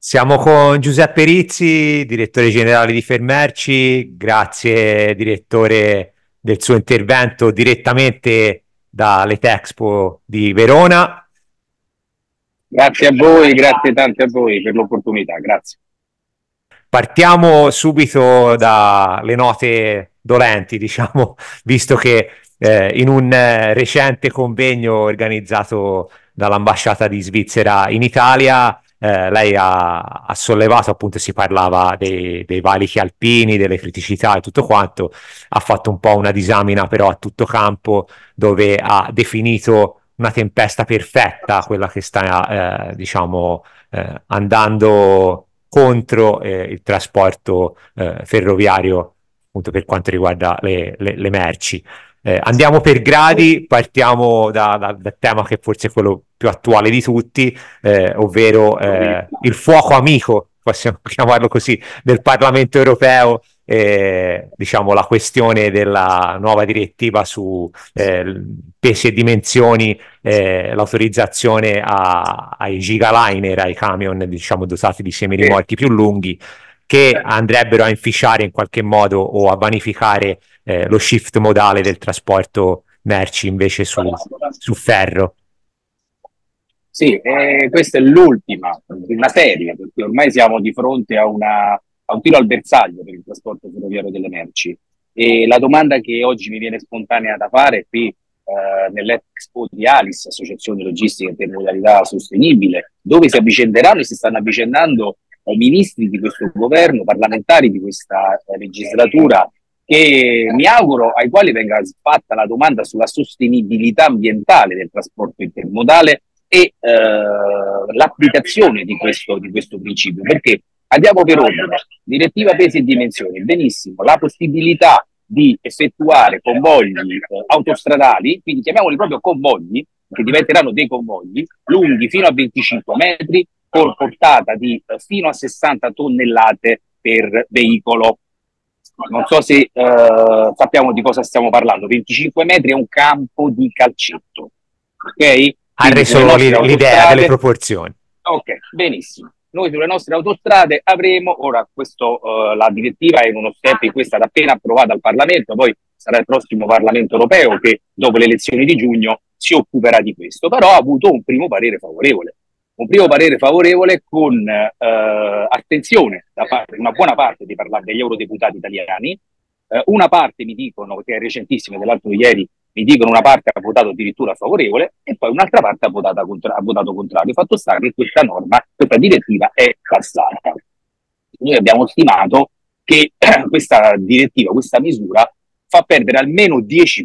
Siamo con Giuseppe Rizzi, direttore generale di Fermerci. Grazie, direttore, del suo intervento direttamente dall'Etexpo di Verona. Grazie a voi, grazie tante a voi per l'opportunità, grazie. Partiamo subito dalle note dolenti, diciamo, visto che in un recente convegno organizzato dall'ambasciata di Svizzera in Italia, lei ha sollevato, appunto, si parlava dei valichi alpini, delle criticità e tutto quanto, ha fatto un po' una disamina però a tutto campo dove ha definito una tempesta perfetta, quella che sta, diciamo, andando contro il trasporto ferroviario, appunto per quanto riguarda le merci. Andiamo per gradi, partiamo dal tema che forse è quello più attuale di tutti, ovvero il fuoco amico, possiamo chiamarlo così, del Parlamento europeo, diciamo la questione della nuova direttiva su pesi e dimensioni, l'autorizzazione ai gigaliner, ai camion, diciamo, dotati di semirimorchi più lunghi, che andrebbero a inficiare in qualche modo o a vanificare lo shift modale del trasporto merci invece su ferro. Sì, questa è l'ultima di una serie, perché ormai siamo di fronte a un tiro al bersaglio per il trasporto ferroviario delle merci. E la domanda che oggi mi viene spontanea da fare qui nell'Expo di Alice, Associazione Logistica e Intermodalità Sostenibile, dove si avvicenderanno e si stanno avvicendando ministri di questo governo, parlamentari di questa legislatura, che mi auguro ai quali venga fatta la domanda sulla sostenibilità ambientale del trasporto intermodale e l'applicazione di questo principio, perché andiamo per ordine, direttiva pesi e dimensioni, benissimo, la possibilità di effettuare convogli autostradali, quindi chiamiamoli proprio convogli, che diventeranno dei convogli lunghi fino a 25 metri, con portata di fino a 60 tonnellate per veicolo. Non so se sappiamo di cosa stiamo parlando. 25 metri è un campo di calcetto, ok? Ha Quindi sulle reso nostre l'idea delle autostrade, proporzioni. ok, benissimo. Noi sulle nostre autostrade avremo, ora questo, la direttiva è uno step in cui è stata appena approvata al Parlamento, poi sarà il prossimo Parlamento europeo che dopo le elezioni di giugno si occuperà di questo, però ha avuto un primo parere favorevole. Un primo parere favorevole con attenzione da parte di una buona parte degli eurodeputati italiani, una parte mi dicono, che è recentissima, dell'altro di ieri, mi dicono una parte ha votato addirittura favorevole e poi un'altra parte ha votato contrario. Fatto sta che questa norma, questa direttiva è passata. Noi abbiamo stimato che questa direttiva, questa misura, fa perdere almeno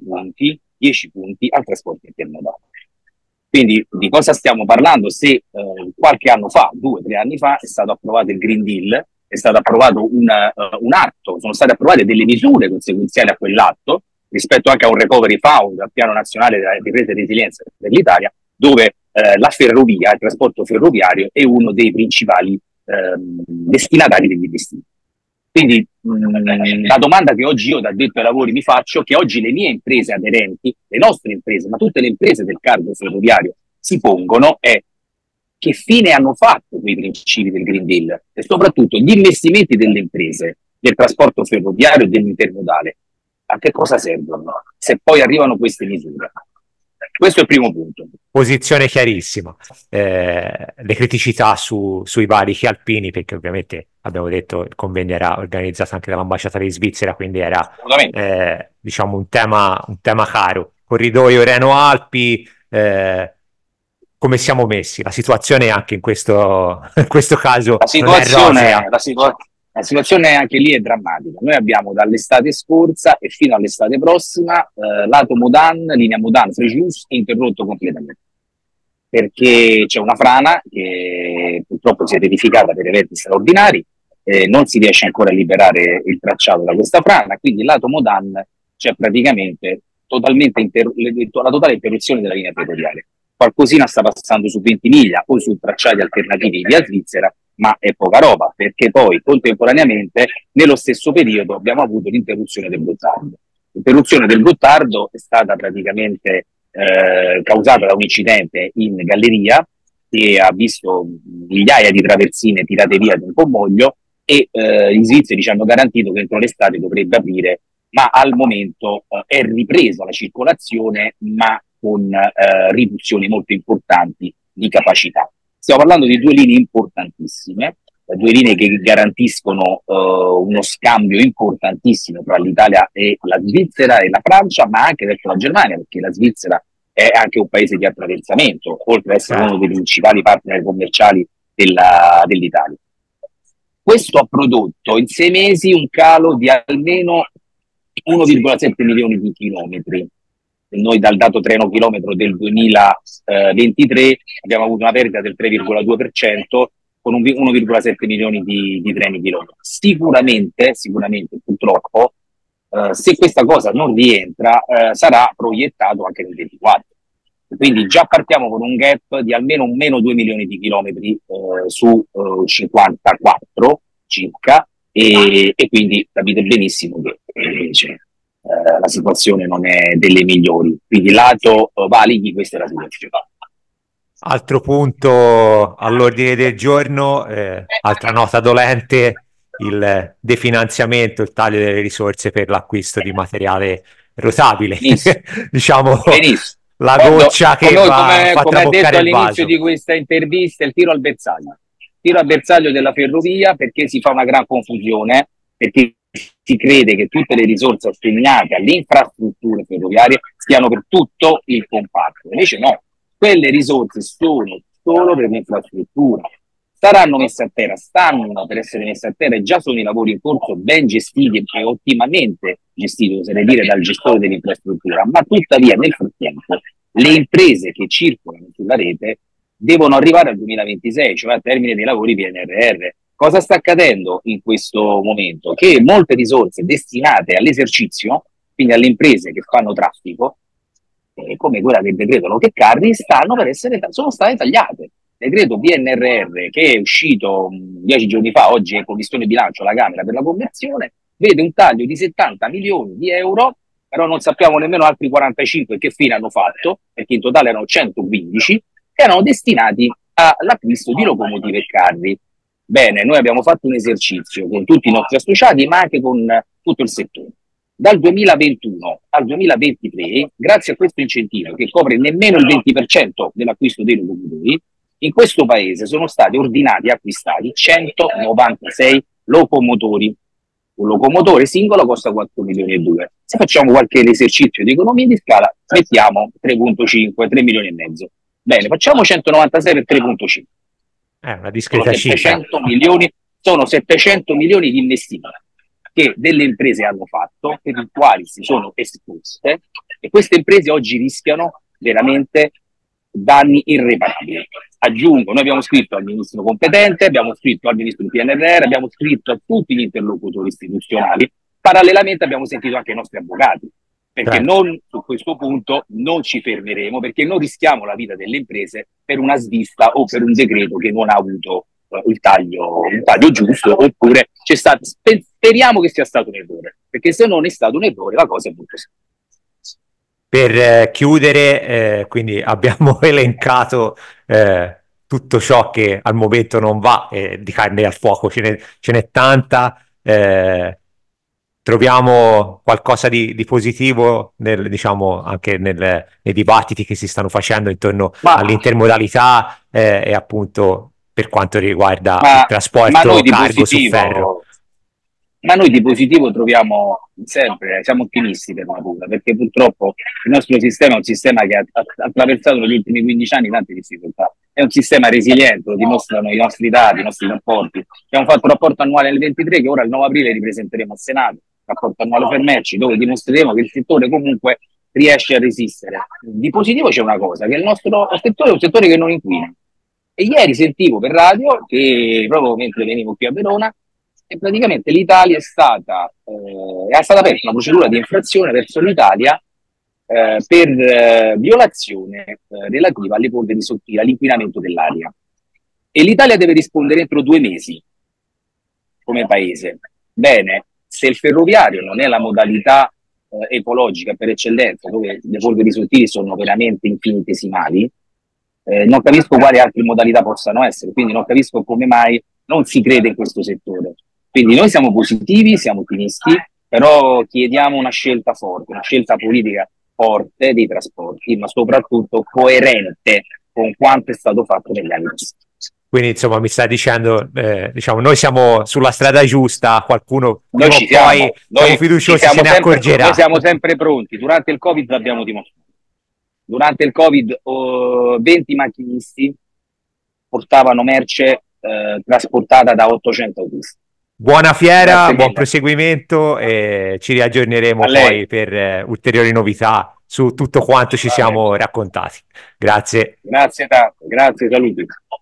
10 punti al trasporto intermodale. Quindi di cosa stiamo parlando? Se qualche anno fa, 2 o 3 anni fa, è stato approvato il Green Deal, è stato approvato un atto, sono state approvate delle misure conseguenziali a quell'atto, rispetto anche a un recovery fund, al piano nazionale della ripresa e resilienza per l'Italia, dove la ferrovia, il trasporto ferroviario è uno dei principali destinatari degli investimenti. Quindi la domanda che oggi io da addetto ai lavori mi faccio, che oggi le mie imprese aderenti, le nostre imprese, ma tutte le imprese del cargo ferroviario si pongono è: che fine hanno fatto quei principi del Green Deal e soprattutto gli investimenti delle imprese del trasporto ferroviario e dell'intermodale, a che cosa servono se poi arrivano queste misure? Questo è il primo punto. Posizione chiarissima. Le criticità sui valichi alpini, perché ovviamente abbiamo detto il convegno era organizzato anche dall'ambasciata di Svizzera, quindi era diciamo un tema caro. Corridoio Reno-Alpi, come siamo messi? La situazione anche in questo caso non è rosea. La situazione anche lì è drammatica. Noi abbiamo dall'estate scorsa e fino all'estate prossima lato Modan, linea Modan-Frejus interrotto completamente, perché c'è una frana che purtroppo si è verificata per eventi straordinari, non si riesce ancora a liberare il tracciato da questa frana, quindi lato Modan c'è praticamente la totale interruzione della linea ferroviaria. Qualcosina sta passando su Ventimiglia o su tracciati alternativi via Svizzera, ma è poca roba, perché poi contemporaneamente nello stesso periodo abbiamo avuto l'interruzione del Gottardo. L'interruzione del Gottardo è stata praticamente causata da un incidente in galleria che ha visto migliaia di traversine tirate via da un convoglio, e gli svizzeri ci hanno garantito che entro l'estate dovrebbe aprire, ma al momento è ripresa la circolazione, ma con riduzioni molto importanti di capacità. Stiamo parlando di due linee importantissime, due linee che garantiscono uno scambio importantissimo tra l'Italia e la Svizzera e la Francia, ma anche verso la Germania, perché la Svizzera è anche un paese di attraversamento, oltre ad essere uno dei principali partner commerciali dell'Italia. Questo ha prodotto in 6 mesi un calo di almeno 1,7 milioni di chilometri. Noi dal dato treno chilometro del 2023 abbiamo avuto una perdita del 3,2% con 1,7 milioni di treni chilometri. Sicuramente, purtroppo, se questa cosa non rientra, sarà proiettato anche nel 2024. Quindi già partiamo con un gap di almeno un meno 2 milioni di chilometri su 54 circa, e quindi capite benissimo che la situazione non è delle migliori. Quindi lato valichi, questa è la situazione. Altro punto all'ordine del giorno, altra nota dolente, il definanziamento, il taglio delle risorse per l'acquisto di materiale rotabile. Diciamo Benissimo. la goccia che fa come ha detto all'inizio vaso. di questa intervista, il tiro al bersaglio. Tiro al bersaglio della ferrovia, perché si fa una gran confusione, perché si crede che tutte le risorse assegnate alle infrastrutture ferroviarie stiano per tutto il comparto. Invece no, quelle risorse sono solo per l'infrastruttura. Saranno messe a terra, stanno per essere messe a terra, e già sono i lavori in corso ben gestiti e ottimamente gestiti, oserei dire, dal gestore dell'infrastruttura, ma tuttavia nel frattempo le imprese che circolano sulla rete devono arrivare al 2026, cioè al termine dei lavori PNRR. Cosa sta accadendo in questo momento? Che molte risorse destinate all'esercizio, quindi alle imprese che fanno traffico, come quella del decreto Loche Carri, sono state tagliate. Il decreto PNRR, che è uscito 10 giorni fa, oggi è in commissione bilancio alla Camera per la conversione, vede un taglio di 70 milioni di euro, però non sappiamo nemmeno altri 45 che fine hanno fatto, perché in totale erano 115, che erano destinati all'acquisto di locomotive e carri. Bene, noi abbiamo fatto un esercizio con tutti i nostri associati, ma anche con tutto il settore. Dal 2021 al 2023, grazie a questo incentivo che copre nemmeno il 20% dell'acquisto dei locomotori, in questo paese sono stati ordinati e acquistati 196 locomotori. Un locomotore singolo costa 4 milioni e 2. Se facciamo qualche esercizio di economia di scala, mettiamo 3,5, 3 milioni e mezzo. Bene, facciamo 196 per 3,5. Una discreta cifra. Sono 700 milioni di investimenti che delle imprese hanno fatto, per i quali si sono esposte, e queste imprese oggi rischiano veramente danni irreparabili. Aggiungo, noi abbiamo scritto al ministro competente, abbiamo scritto al ministro del PNRR, abbiamo scritto a tutti gli interlocutori istituzionali, parallelamente abbiamo sentito anche i nostri avvocati, perché non, su questo punto non ci fermeremo, perché non rischiamo la vita delle imprese per una svista o per un decreto che non ha avuto il taglio giusto, oppure c'è stato, speriamo che sia stato un errore, perché se non è stato un errore la cosa è molto semplice. Per chiudere, quindi abbiamo elencato tutto ciò che al momento non va, di carne al fuoco ce n'è tanta. Troviamo qualcosa di positivo diciamo, anche nei dibattiti che si stanno facendo intorno all'intermodalità e appunto per quanto riguarda il trasporto cargo su ferro. Ma noi di positivo troviamo sempre, siamo ottimisti per natura, perché purtroppo il nostro sistema è un sistema che ha attraversato negli ultimi 15 anni tante difficoltà. È un sistema resiliente, lo dimostrano i nostri dati, i nostri rapporti. Abbiamo fatto un rapporto annuale nel 23 che ora il 9 aprile ripresenteremo al Senato, rapporto annuale per merci, dove dimostreremo che il settore comunque riesce a resistere. Di positivo c'è una cosa, che il nostro settore è un settore che non inquina. E ieri sentivo per radio, che proprio mentre venivo qui a Verona, e praticamente l'Italia è stata aperta una procedura di infrazione verso l'Italia per violazione relativa alle polveri sottili, all'inquinamento dell'aria. E l'Italia deve rispondere entro 2 mesi come paese. Bene, se il ferroviario non è la modalità ecologica per eccellenza, dove le polveri sottili sono veramente infinitesimali, Non capisco quali altre modalità possano essere, quindi non capisco come mai non si crede in questo settore. Quindi noi siamo positivi, siamo ottimisti, però chiediamo una scelta forte, una scelta politica forte dei trasporti, ma soprattutto coerente con quanto è stato fatto negli anni passati. Quindi, insomma, mi sta dicendo, diciamo, noi siamo sulla strada giusta, qualcuno Noi prima o ci siamo, poi siamo fiduciosi, se ne accorgerà. noi siamo sempre pronti. Durante il Covid l'abbiamo dimostrato. Durante il Covid 20 macchinisti portavano merce trasportata da 800 autisti. Buona fiera, Grazie buon mille. proseguimento e ci riaggiorneremo A lei. poi per ulteriori novità su tutto quanto ci Va bene. siamo raccontati. Grazie. Grazie tanto, grazie, saluti.